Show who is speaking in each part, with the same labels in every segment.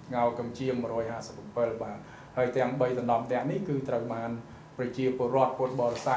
Speaker 1: ngao cầm chiêng mà rồi hạ sập bờ bà hơi tiếng bay tận đom đẻ ní cứ trời màn rồi chia bờ rọt bờ sạt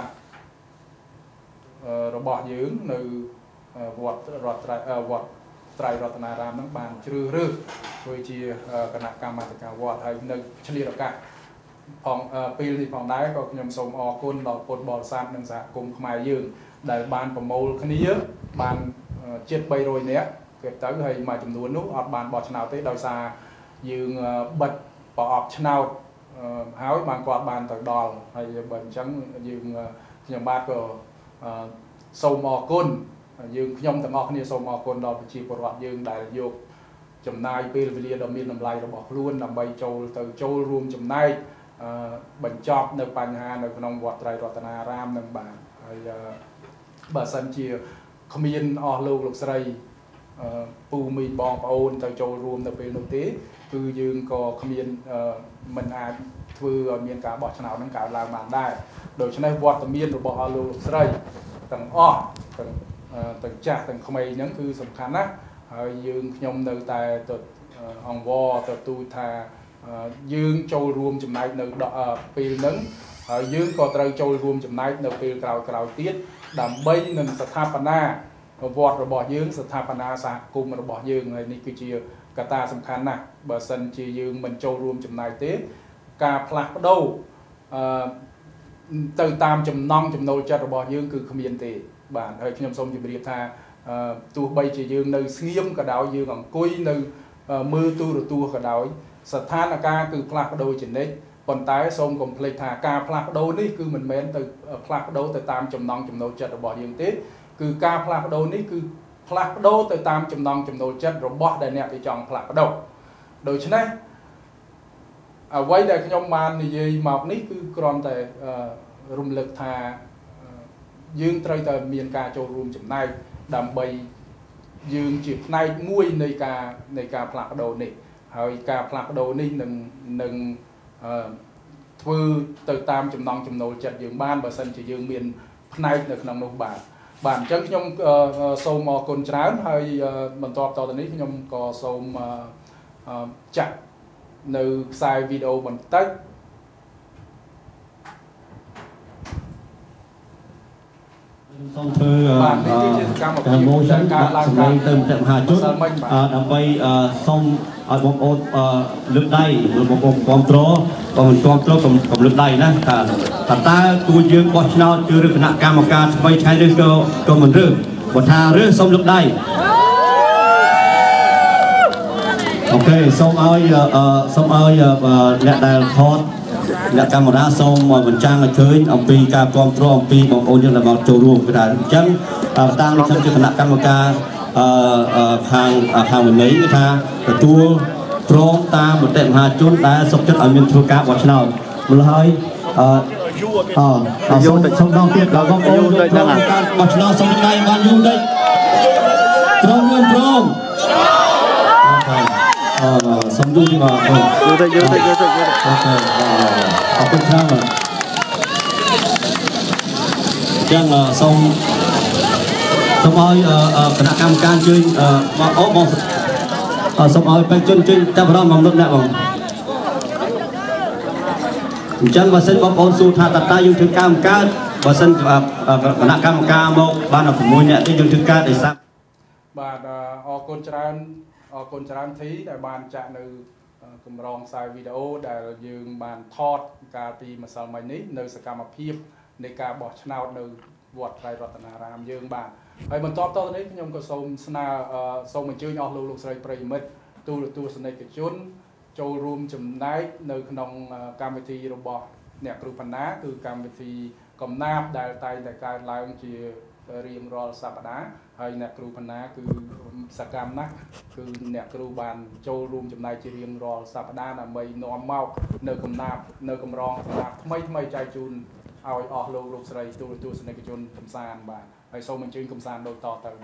Speaker 1: rồi bỏ dưỡng nơi vọt trái rọt nà ram nắng bàn chư rư rồi chia cân nặng cam mặt cả vọt hay nơi chli được cả phòng pin thì phòng đáy có nhầm sông o côn đỏ cột bò sạt nâng giả cùng mài dưỡng đại ban của mâu khné nhớ ban chết bay rồi nhé cái tới hay mà chấm nuốt nút ọt bàn bọt nào tới đầu xa dương bật bỏ ọt nào háo bàn quạt bàn từ đòn hay bệnh trắng dương nhầm ba của sâu mò côn dương nhom từ ngọc như sâu mò côn đòn chỉ của loạt dương đại dục chấm nai pil về đầm miên làm lại rồi bỏ luôn làm bay châu từ châu rùm chấm nai bệnh chọc nơi bàn hà nơi nông vọt trai rọt na ram nơi bàn bà sân chia không yên ở lâu lục sợi pu mi bong ôn từ châu rùm nơi bên nội tế cứ dương có không yên mình ai vừa miền cả bỏ nào nâng cả làm bàn đai đổi cho nên vọt tầm miên rồi bỏ lâu lục sợi tầng o tầng chả tầng không ai những cứ sầm khăn á dương nhom nơi tại từ hòn vo từ tu thà dương châu rùm chấm này nơi pin nứng dương có từ châu rùm chấm này nơi pin cào tiết đầm bay nâng Sathapana vọt rồi bỏ dương Sathapana sa cùng rồi bỏ dương này ní cứ chia cả ta sầm khăn nè bờ sân chia dương mình châu rùm chấm này tiết cà phạc đâu từ tam chấm non chấm nồi chặt rồi bỏ dương cứ không yên tệ bản hơi nhom sông chỉ biết tha tu bay chia dương nơi xiêm cả đảo dương còn cối nơi mưa tu rồi tu cả đảo Sathapana cứ phạc đâu trên đấy còn tái sông còn plei thả cà phạc đâu ní cứ mình mến từ phạc đâu từ tam chấm non chấm nồi chặt rồi bỏ dương tết cứ cà phạc đâu ní cứ phạc đâu từ tam chấm non chấm nồi chặt rồi bỏ đại nẹt đi chọn phạc đâu đổi trên đấy quay đại nhom màn thì gì mọc ní cứ còn tại rung lực thà dương trời từ miền ca châu rùm chấm này đầm bay dương chịp này muôi nơi ca phạc đầu nàyហើយការផ្លាស់ប្ដូរនេះនឹងធ្វើទៅតាមចំណង់ចំណូលចិត្តយើងបានបើសិនជាយើងមានផ្នែកនៅក្នុងនោះបាទអញ្ចឹងខ្ញុំសូមអរគុណច្រើនហើយបន្ទាប់តទៅនេះខ្ញុំក៏សូមចាក់នៅខ្សែវីដេអូបន្តិច
Speaker 2: សូមធ្វើម៉ូសិនដាក់សម្លេងទៅមហាជនដើម្បីសូមឲ្យបងប្អូនលើកដៃបងប្អូនគ្រប់គ្រងបើមិនគ្រប់គ្រងកុំលើកដៃណាថាតើគួរយើងបោះឆ្នោតគឺឬគណៈកម្មការថ្មីថ្ងៃនេះក៏មិនរើសបើថារើសសូមលើកដៃអូខេសូមឲ្យអ្នកដែលថតអ្នកកាមេរ៉ាសូមមកបញ្ចាំងឲ្យឃើញអំពីការគ្រប់គ្រងអំពីបងប្អូនយើងដែលមកចូលរួមគឺថាអញ្ចឹងតាមខ្ញុំជាគណៈកម្មការខាងវិន័យគឺថាទទួលព្រមតាមមតិមហាជនដែលសុខចិត្តឲ្យមានធ្វើការបោះឆ្នោតម្ល៉េះហើយសូមដល់ទៀតដល់បងប្អូនចូលការបោះឆ្នោតសូមដៃបានយូរតិចត្រង់មានព្រមសូមយូរទីបាទយូរទៅអូខេអរគុណច្រើនចឹងសូមឲ្យគណៈកម្មការជួយបងសូមឲ្យបេក្ខជនជួយចាប់អារម្មណ៍មកលុតអ្នកបងអញ្ចឹងបើសិនបងប្អូនសួរថាតើយើងធ្វើកម្មការបើសិនគណៈកម្មការមកបាន6នាក់ទេយើងធ្វើការដោយសារ
Speaker 1: បាទអរគុណច្រើនធីដែលបានចាក់នៅកម្រងខ្សែវីដេអូដែលយើងបានថតកាលពីម្សិលមិញនេះនៅសកម្មភាពនៃការបោះឆ្នោតនៅវត្តត្រៃរតនារាមយើងបាទហើយបន្ទាប់តទៅនេះខ្ញុំក៏សូមអញ្ជើញអស់លោកស្រីប្រិយមិត្តទូរទស្សនិកជនចូលរួមចំណែកនៅក្នុងកម្មវិធីរបស់អ្នកគ្រូបណ្ណាគឺកម្មវិធីកំណាព្យដែលតែងតែកើតឡើងជារៀងរាល់សប្តាហ៍ហើយអ្នកគ្រូបណ្ណាគឺសកម្មណាស់គឺអ្នកគ្រូបានចូលរួមចំណែកជារៀងរាល់សប្តាហ៍ដើម្បីនាំមកនៅកំណាព្យនៅកម្រងសម្រាប់ថ្មីចែកជូនឲ្យអស់លោកស្រីទូរទស្សនិកជនកំសាន្តបាទហើយសូមអញ្ជើញកំសាន្តដូចតទៅ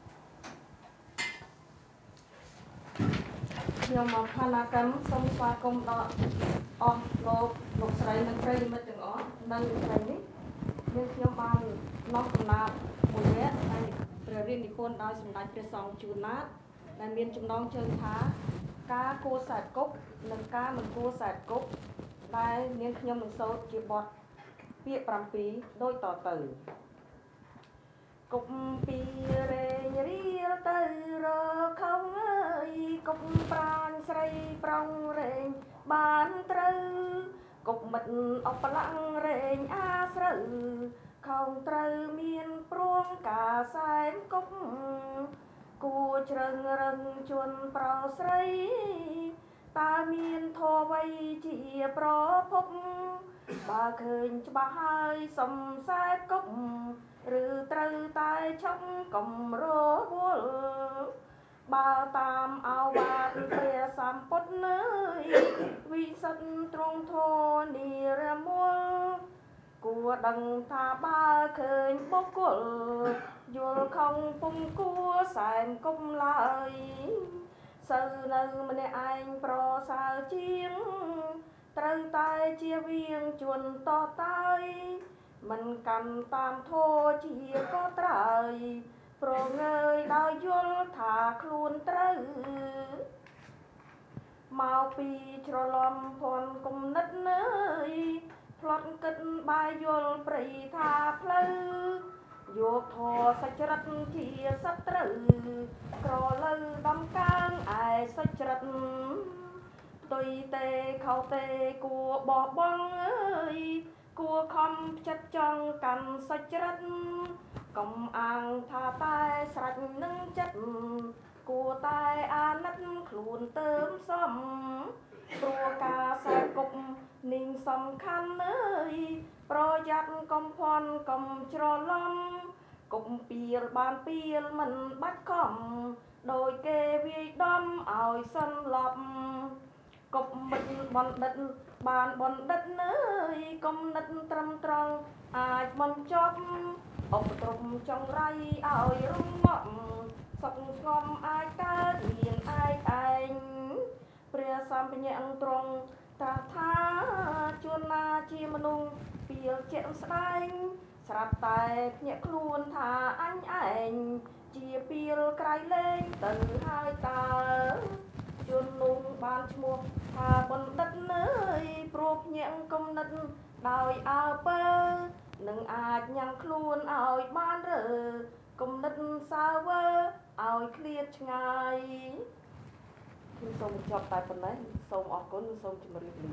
Speaker 3: ខ្ញុំមកផាណាកម្មសូមស្វាគមន៍ដល់អស់លោកស្រីនិងប្រិយមិត្តទាំងអស់នៅថ្ងៃនេះខ្ញុំបាននាំកំណត់មួយវគ្គហើយព្រះរាជនិពន្ធដោយសម្ដេចព្រះសង្ឃជួនណាតដែលមានចំណងជើងថាការគួរសែតគប់និងការមិនគួរសែតគប់ដែលនាងខ្ញុំនឹងសូត្រជាបទពាក្យ7ដូចតទៅគប់ពីរែងរៀលទៅរកខំអើយគប់ប្រាញស្រីប្រងរែងបានត្រូវគប់មិត្តអបឡាំងរែងអាស្រូវខំត្រូវមានព្រួងការសែនគប់គួជ្រឹងរឹងជន់ប្រស្រីតើមានធម៌អ្វីជាប្រភពបើឃើញច្បាស់ហើយសំសែតគប់ឬត្រូវតែឆុកកំរវល់បើតាមអវាទព្រះសម្ពុទ្ធនើយវិសុទ្ធទ្រង់ធម៌និរមលគួរដឹងថាបើឃើញបុគ្គលយល់ខំពុំគួរសែនគប់ឡើយសូវនៅម្នាក់ឯងប្រសើរជាងត្រូវតែជៀសវាងជួនតតាយមិនកាន់តាមធម៌ជាក៏ត្រូវប្រងើយដោយយល់ថាខ្លួនត្រូវមកពីច្រឡំភ័ណ្ឌគំនិតនើយផ្លត់គិតបាយយល់ព្រៃថាផ្លូវយកធម៌សច្ចរិតជាសត្រូវក្រលើដំកើងឯសច្ចរិតផ្ទុយទេខោទេគួបោះបង់អើយគួខំចិត្តចង់កាន់សច្ចរិតកុំអាងថាតែស្រេចនឹងចិត្តគួតែអាណិតខ្លួនទៅសំព្រោះការសែគប់និងសំខាន់អើយប្រយ័ត្នកុំភ័ណ្ឌកុំច្រឡំកុំពៀលបានពៀលមិនបាច់ខំដោយគេវាយដំឲ្យសន្លប់កុំមិនបណ្ឌិតបានបណ្ឌិតនើយគំនិតត្រឹមត្រង់អាចបញ្ចប់អបទ្រពចង្រៃឲ្យរំងាប់សុខស្ងំអាចកើតមានឯកឯងព្រះសម្បញ្ញៈទ្រង់ត្រាស់ថាជួនណាជាមនុស្សពៀលជាក់ស្ដែងស្រាប់តែភ្ញាក់ខ្លួនថាអញឯងជាពៀលក្រៃលែងទៅហើយតើជួននោះបានឈ្មោះថាបណ្ឌិតនើយព្រោះភ្ញាក់គំនិតដោយអើពើនឹងអាចញ៉ាំងខ្លួនឲ្យបានរើគំនិតសាវើឲ្យឃ្លាតឆ្ងាយខ្ញុំសូមបញ្ចប់តែប៉ុណ្ណេះសូមអរគុណសូមជម្រាបលា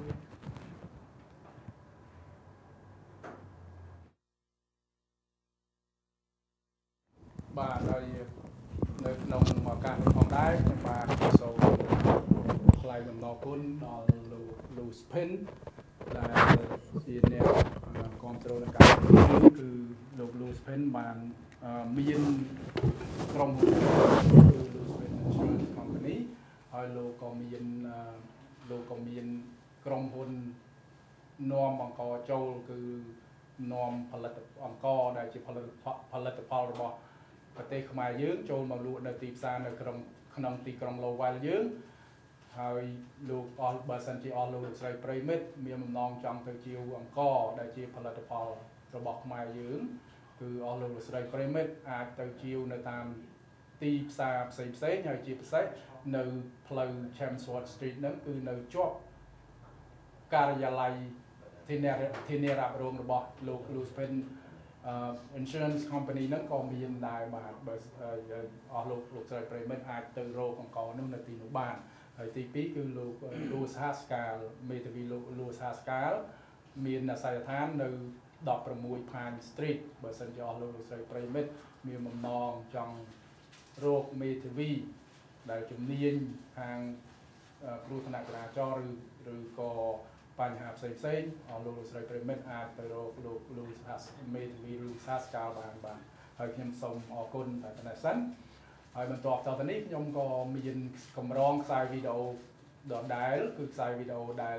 Speaker 1: បាទហើយនៅក្នុងឱកាសនេះផងដែរខ្ញុំបាទសូមថ្លែងអំណរគុណដល់លោកលូស្ភិនដែលជាអ្នកគ្រប់គ្រងនៅការគឺលោកលូស្ភិនបានមានក្រុមហ៊ុនគឺ Luspin Insurance Company ហើយលោកក៏មានក្រុមហ៊ុននាំអង្គចូលគឺនាំផលិតអង្គដែលជាផលិតផលរបស់ប្រទេសខ្មែរយើងចូលមកលក់នៅទីផ្សារនៅក្នុងទីក្រុង Lowell យើងហើយលោកអស់បើសិនជាអស់លោកស្រីប្រិមិត្តមានបំណងចង់ទៅជាវអង្គដែលជាផលិតផលរបស់ខ្មែរយើងគឺអស់លោកស្រីប្រិមិត្តអាចទៅជាវនៅតាមទីផ្សារផ្សេងហើយជាពិសេសនៅផ្លូវ Chelmsford Street ហ្នឹងគឺនៅជាប់ការិយាល័យធានារ៉ាប់រងរបស់លោក Luspin Insurance Company ហ្នឹងក៏មានដែរបាទបើអស់លោកស្រីប្រិមិត្តអាចទៅរកអង្គនោះនៅទីនោះបានហើយទី2គឺលោក Louis Haskell មេធាវីលោក Louis Haskell មានអាសយដ្ឋាននៅ16 Pine Street បើសិនជាអស់លោកស្រីប្រិមិត្តមានបំណងចង់រកមេធាវីដែលជំនាញខាងគ្រោះថ្នាក់ចរាចរណ៍ឬក៏បញ្ហាផ្សេងអស់លោកស្រីប្រិមិត្តអាចទៅរកលោកមេធាវីឬសាស្ត្រាចារ្យបានហើយខ្ញុំសូមអរគុណតែប៉ុណ្ណេះសិនហើយបន្ទាប់ទៅនេះខ្ញុំក៏មានកម្រងខ្សែវីដេអូដដែលគឺខ្សែវីដេអូដែល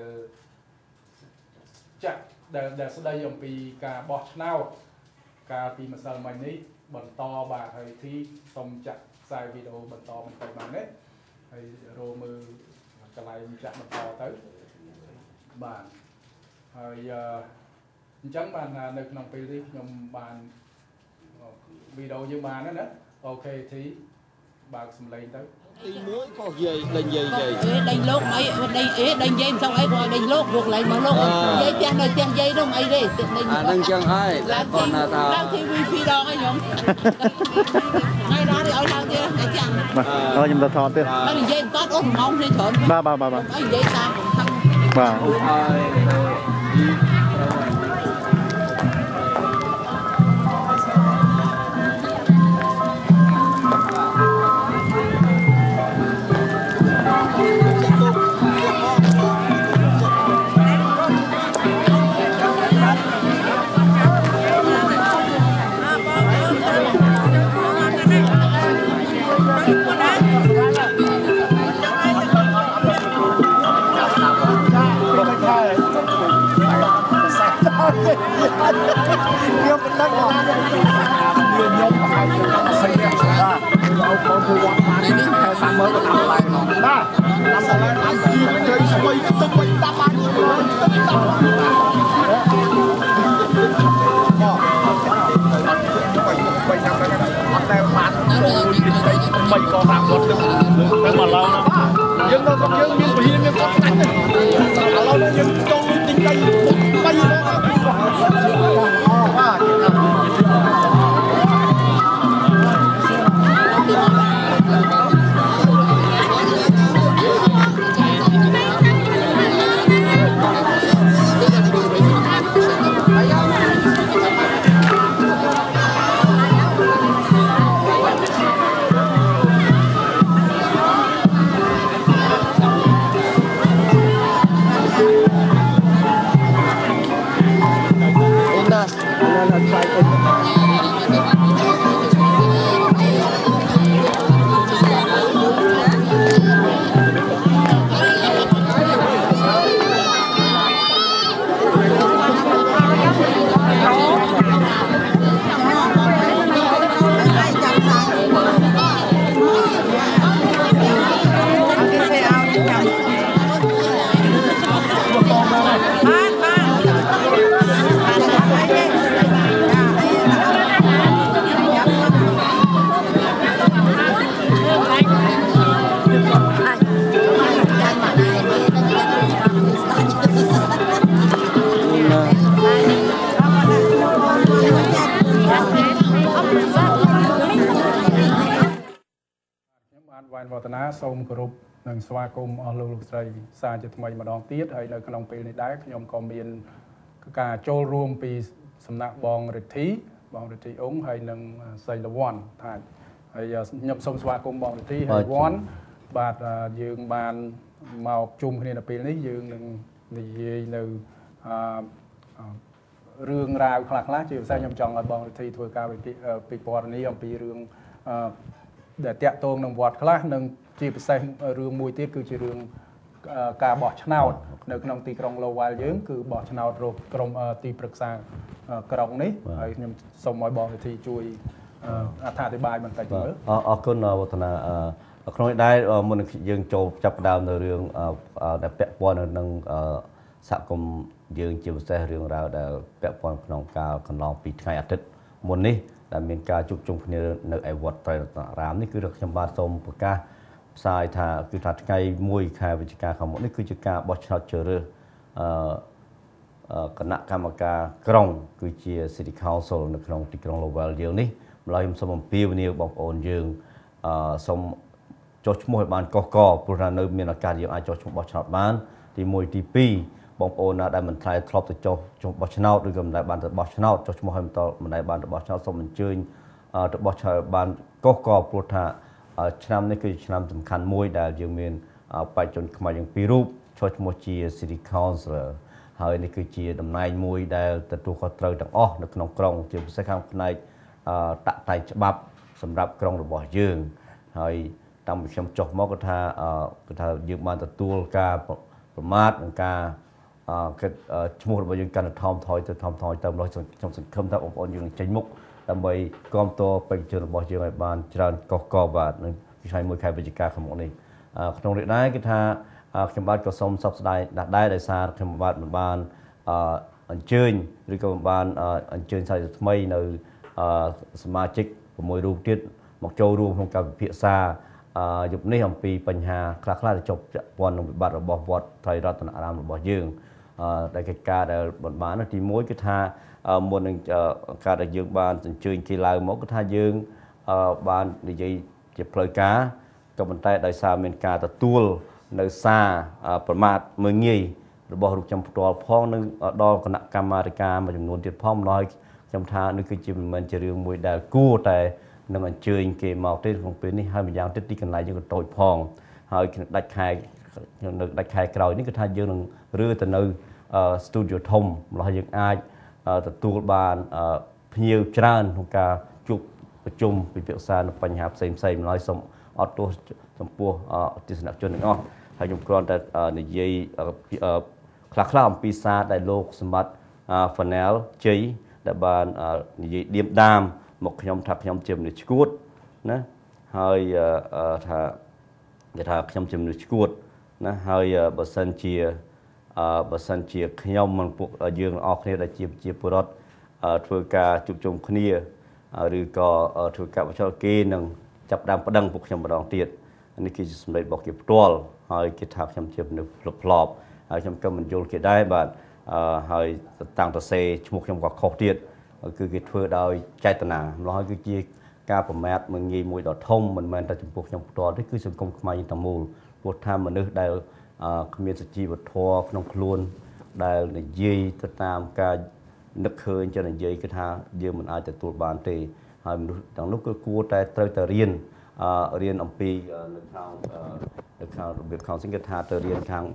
Speaker 1: ចាក់ដែលស្ដីអំពីការបោះឆ្នោតកាលពីម្សិលមិញនេះបន្តបាទហើយទីសូមចាក់ខ្សែវីដេអូបន្តបន្តិចបានទេហើយរកមើលកន្លែងចាក់បន្តទៅបាទហើយអញ្ចឹងបាននៅក្នុងពេលនេះខ្ញុំបានវីដេអូយើងបានណាអូខេទីបើកសំឡេងទៅ
Speaker 4: Tí muối có dây đánh dây
Speaker 5: đánh lốc mấy đánh dây xong ấy gọi đánh lốc buộc lại mà lốc dây tiền này tiền dây đâu mấy đi
Speaker 4: đang chẳng hay còn là tao
Speaker 5: đang thi vi đó anh nhóm ngay đó thì ở sang kia để chẳng
Speaker 6: thôi nhưng ta thon tiếp
Speaker 5: anh dây tốt ốm mong thì chọn
Speaker 6: ba
Speaker 5: anh dây sao
Speaker 6: ba Nhiều cái đất là nhiều nhóm phải xây dựng ra ông con thu quán bán theo sáng mới của năm lại ba năm lại ăn chi chơi xoay tâm bệnh ta bán mình có làm một cái mà lâu nhưng đâu có nhưng mà hiện nó có đánh lâu nó nhưng trong tính đây bay nóបានវឌ្ឍនាសូមគោរពនិងស្វាគមន៍អស់លោកស្រីសារជាថ្មីម្ដងទៀតហើយនៅក្នុងពេលនេះដែរខ្ញុំក៏មានការចូលរួមពីសំណាក់បងរិទ្ធីអង្គហើយនិងសីលវ័នថាហើយខ្ញុំសូមស្វាគមន៍បងរិទ្ធីហើយវ័នបាទយើងបានមកជុំគ្នានៅពេលនេះយើងនឹងនិយាយនៅរឿងរ៉ាវខ្លះជាពិសេសខ្ញុំចង់ឲ្យបងរិទ្ធីធ្វើការពិពណ៌នាអំពីរឿងដែលតាក់ទងនឹងវត្តខ្លះនិងជាពិសេសរឿងមួយទៀតគឺជារឿងការបោះឆ្នោតនៅក្នុងទីក្រុង Lowell យើងគឺបោះឆ្នោតរកក្រុមទីប្រឹក្សាក្រុងនេះហើយខ្ញុំសូមឲ្យបងវិធីជួយអត្ថាធិប្បាយបន្តិចមើលអរគុណវឌ្ឍនាក្នុងនេះដែរមុនយើងចូលចាប់ផ្ដើមនៅរឿងដែលពាក់ព័ន្ធនឹងសហគមន៍យើងជាពិសេសរឿងរ៉ាវដែលពាក់ព័ន្ធក្នុងការកន្លងពីថ្ងៃអាទិត្យមុននេះដែលមានការជួបជុំគ្នានៅឯវត្តត្រៃរតនារាមនេះគឺខ្ញុំបាទសូមប្រកាសផ្សាយថាគឺថាថ្ងៃ1ខែវិច្ឆិកាខាងមុខនេះគឺជាការបោះឆ្នោតជ្រើសរើសគណៈកម្មការក្រុងគឺជា City Council នៅក្នុងទីក្រុង Lowell យើងនេះម្ល៉េះខ្ញុំសូមអំពាវនាវបងប្អូនយើងសូមចុះឈ្មោះឲ្យបានកកព្រោះថានៅមានឱកាសយើងអាចចុះឈ្មោះបោះឆ្នោតបានទី1ទី2បងប្អូនណាដែលមិនធ្លាប់ទៅចុះឈ្មោះបោះឆ្នោតឬក៏មិនដែលបានទៅបោះឆ្នោតចុះឈ្មោះឲ្យមិនដែលបានទៅបោះឆ្នោតសូមអញ្ជើញទៅបោះឆ្នោតបានកកព្រោះថាឆ្នាំនេះគឺជាឆ្នាំសំខាន់មួយដែលយើងមានបេក្ខជនខ្មែរយើង2រូបចុះឈ្មោះជា City Councilor ហើយនេះគឺជាតំណែងមួយដែលទទួលខុសត្រូវទាំងអស់នៅក្នុងក្រុងជាពិសេសខាងផ្នែកតាក់តែងច្បាប់សម្រាប់ក្រុងរបស់យើងហើយតាំងពីខ្ញុំចុះមកគឺថាយើងបានទទួលការប្រមាថនិងការគិតឈ្មោះរបស់យើងកាន់តែថមថយទៅម្ល៉េះខ្ញុំសង្ឃឹមថាបងប្អូនយើងនឹងចេញមុខដើម្បីគាំទ្របេក្ខជនរបស់យើងឲ្យបានច្រើនកកបាទនឹងថ្ងៃ1ខែវិច្ឆិកាខាងមុខនេះក្នុងនេះដែរគឺថាខ្ញុំបាទក៏សូមសោកស្ដាយដែរដោយសារខ្ញុំបាទមិនបានអញ្ជើញឬក៏មិនបានអញ្ជើញសាជាថ្មីនៅសមាជិក6រូបទៀតមកចូលរួមក្នុងការពិភាក្សាยุคนี้អំពីបញ្ហាខ្លះៗដែលជាប់ពាក់ព័ន្ធនឹងវិបត្តិរបស់វត្តត្រៃរតនអារាមរបស់យើងដែលកិច្ចការដែលបានទី1គឺថាមុននឹងការដែលយើងបានអញ្ជើញគេឡើងមកគឺថាយើងបាននិយាយជាផ្លូវការក៏ប៉ុន្តែដោយសារមានការទទួលនៅសារប្រមាថមើលងាយរបស់រូបខ្ញុំផ្ទាល់ផងនិងដល់គណៈកម្មាធិការមួយចំនួនទៀតផងម្ល៉េះខ្ញុំថានេះគឺជាមិនមែនជារឿងមួយដែលគួរតែនឹងអញ្ជើញគេមកទេក្នុងពេលនេះហើយម្យ៉ាងទៀតទីកន្លែងយើងក៏តូចផងហើយដាច់ខែនៅដាច់ខែក្រោយនេះគឺថាយើងនឹងរើទៅនៅស្ទូឌីយោធំម្ល៉េះយើងអាចទទួលបានភ្ញៀវច្រើនក្នុងការជួបប្រជុំពិភាក្សានៅបញ្ហាផ្សេងម្ល៉េះសូមអត់ទោសចំពោះទស្សនជនទាំងអស់ហើយខ្ញុំគ្រាន់តែនិយាយខ្លះអំពីសារដែលលោកសម្បត្តិ Fanel ជ័យដែលបាននិយាយឌៀមដាមមកខ្ញុំថាខ្ញុំជាមនុស្សឈួតណាហើយថាខ្ញុំជាមនុស្សឈួតណាហើយបើសិនជាខ្ញុំនិងពួកយើងទាំងអស់គ្នាដែលជាពលរដ្ឋធ្វើការជួបជុំគ្នាឬក៏ធ្វើការបច្ចេកគេនឹងចាប់ដើមប្តឹងពួកខ្ញុំម្ដងទៀតនេះគឺជាសម្លេងរបស់គេផ្ទាល់ហើយគេថាខ្ញុំជាមនុស្សផ្លប់ហើយខ្ញុំក៏មិនយល់គេដែរបាទហើយតាំងតសេឈ្មោះខ្ញុំក៏ខុសទៀតគឺគេធ្វើដោយចេតនាម្ល៉េះហើយគឺជាការប្រមាថមួយងាយមួយដ៏ធំមិនមែនតែចំពោះខ្ញុំផ្ទាល់ទេគឺសង្គមខ្មែរទាំងមូលព្រោះថាមនុស្សដែលគ្មានសុជីវធម៌ក្នុងខ្លួនដែលនិយាយទៅតាមការនឹកឃើញចេះនិយាយគឺថាយើងមិនអាចទទួលបានទេហើយមនុស្សទាំងនោះគឺគួរតែត្រូវតែរៀនអំពីនៅខាងរបៀប counseling គឺថាទៅរៀនខាង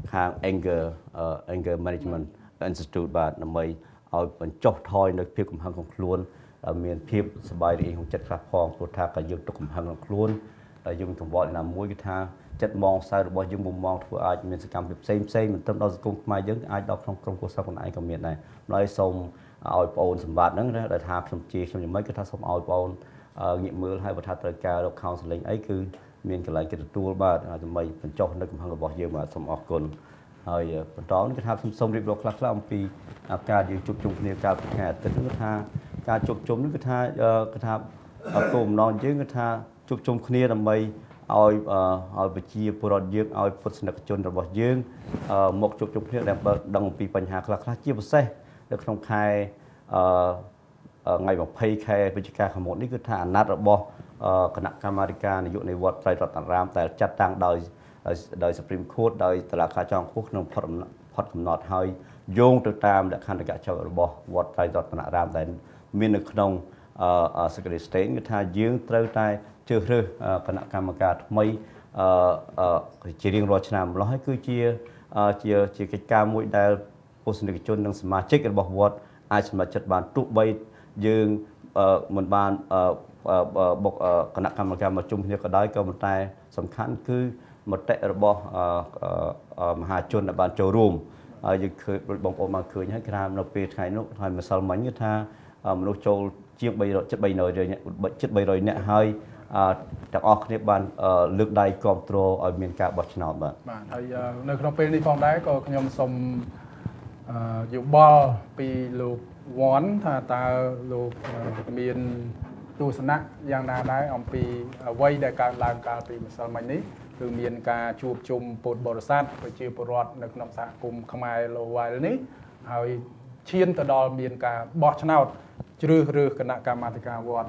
Speaker 6: anger management institute បាទដើម្បីឲ្យបញ្ចុះថយនៅភាពកំហឹងក្នុងខ្លួនមានភាពសប្បាយរីករាយក្នុងចិត្តខ្លះផងព្រោះថាក៏យើងទុកកំហឹងក្នុងខ្លួនហើយយើងកង្វល់ណាមួយគឺថាចិត្តមងសៅរបស់យើងមុំមងធ្វើអាចមានសកម្មភាពផ្សេងមិនត្រឹមដល់សង្គមខ្មែរយើងអាចដល់ក្នុងក្រុមគ្រួសារខ្លួនឯងក៏មានដែរម្ល៉េះសូមឲ្យបងអូនសម្បត្តិហ្នឹងដែលថាខ្ញុំយ៉ាងម៉េចគឺថាសូមឲ្យបងអូនងាកមើលហើយបើថាត្រូវការរក counseling អីគឺមានកន្លែងគេទទួលបាទដើម្បីបញ្ចុះនៅកំហឹងរបស់យើងបាទសូមអរគុណហើយបន្តនេះគឺថាខ្ញុំសូមរៀបរាប់ខ្លះអំពីការយើងជួបជុំគ្នាកាលពីថ្ងៃអាទិត្យគឺថាការជួបជុំនេះគឺថាគោលបំណងយើងគឺថាជួបជុំគ្នាដើម្បីឲ្យប្រជាពលរដ្ឋយើងឲ្យពុទ្ធសាសនិកជនរបស់យើងមកជួបជុំគ្នាដើម្បីដឹងអំពីបញ្ហាខ្លះជាពិសេសនៅក្នុងខែថ្ងៃ20ខែវិច្ឆិកាខាងមុខនេះគឺថាអាណត្តិរបស់គណៈកម្មាធិការនយោបាយនៃវត្តត្រៃរតនអារាមដែលចាត់តាំងដោយ Supreme Court ដោយតុលាការចុងខ្ពស់ក្នុងផុតកំណត់ហើយយោងទៅតាមលក្ខន្តិកៈចុះរបស់វត្តត្រៃរតនអារាមដែលមាននៅក្នុងSecretary State គឺថាយើងត្រូវតែជ្រើសរើសគណៈកម្មការថ្មីជារៀងរាល់ឆ្នាំម្ល៉េះហើយគឺជាកិច្ចការមួយដែលទស្សនិកជននិងសមាជិករបស់វត្តអាចសម្រេចចិត្តបានទោះបីយើងមិនបានបុកគណៈកម្មការមកជុំគ្នាក៏ដោយក៏ប៉ុន្តែសំខាន់គឺមតិរបស់មហាជនដែលបានចូលរួមហើយយើងឃើញបងប្អូនបានឃើញហើយក្រោមនៅពេលថ្ងៃនោះហើយម្សិលមិញគឺថាមនុស្សចូលជាង300នាក់ហើយទាំងអស់គ្នាបានលើកដៃគាំទ្រឲ្យមានការបោះឆ្នោតបាទ
Speaker 1: ហើយនៅក្នុងពេលនេះផងដែរក៏ខ្ញុំសូមយោបល់ពីលោកវ៉ាន់ថាតើលោកមានទស្សនៈយ៉ាងណាដែរអំពីអ្វីដែលកើតឡើងកាលពីម្សិលមិញនេះគឺមានការជួបជុំពុទ្ធបរិស័ទប្រជាពលរដ្ឋនៅក្នុងសហគមន៍ខ្មែរឡូវ៉ែលនេះហើយឈានទៅដល់មានការបោះឆ្នោតជ្រើសរើសគណៈកម្មាធិការវត្ត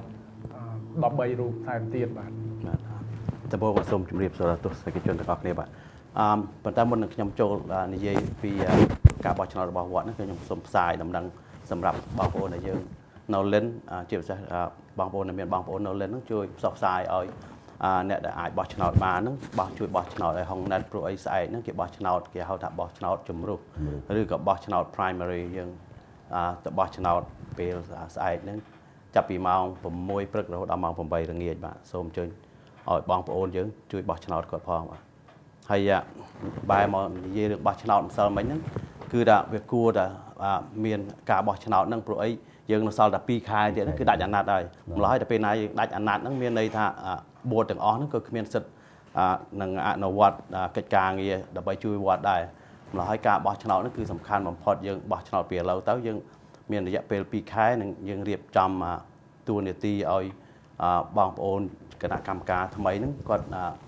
Speaker 1: 13រូបថែមទៀតបាទ
Speaker 7: តើបងសូមជម្រាបសួរទស្សនិកជនទាំងអស់គ្នាបាទប៉ុន្តែមុននឹងខ្ញុំចូលនិយាយពីការបោះឆ្នោតរបស់វត្តនេះគឺខ្ញុំសូមផ្សាយដំណឹងសម្រាប់បងប្អូនដែលយើងនៅលិនជាពិសេសបងប្អូនដែលមានបងប្អូននៅលិនហ្នឹងជួយផ្សព្វផ្សាយឲ្យអ្នកដែលអាចបោះឆ្នោតបានហ្នឹងជួយបោះឆ្នោតឲ្យហុងណាត់ព្រោះអីស្អែកហ្នឹងគេបោះឆ្នោតគេហៅថាបោះឆ្នោតជំរុះឬក៏បោះឆ្នោត primary យើងទៅបោះឆ្នោតពេលស្អែកហ្នឹងចាប់ពីម៉ោង6ព្រឹករហូតដល់ម៉ោង8ល្ងាចបាទសូមអញ្ជើញឲ្យបងប្អូនយើងជួយបោះឆ្នោតគាត់ផងបាទហើយបែរមកនិយាយរឿងបោះឆ្នោតម្សិលមិញហ្នឹងគឺថាវាគួរតែមានការបោះឆ្នោតហ្នឹងព្រោះអីយើងនៅសល់តែ2ខែទៀតហ្នឹងគឺដាច់អាណត្តិហើយម្ល៉េះតែពេលណាយើងដាច់អាណត្តិហ្នឹងមានន័យថាបួតទាំងអស់ហ្នឹងក៏គ្មានសិទ្ធិនឹងអនុវត្តកិច្ចការងារដើម្បីជួយវត្តដែរម្ល៉េះហើយការបោះឆ្នោតហ្នឹងគឺសំខាន់បំផុតយើងបោះឆ្នោតពីឥឡូវទៅយើងមានរយៈពេល2ខែនឹងយើងរៀបចំតួនាទីឲ្យបងប្អូនគណៈកម្មការថ្មីហ្នឹងគាត់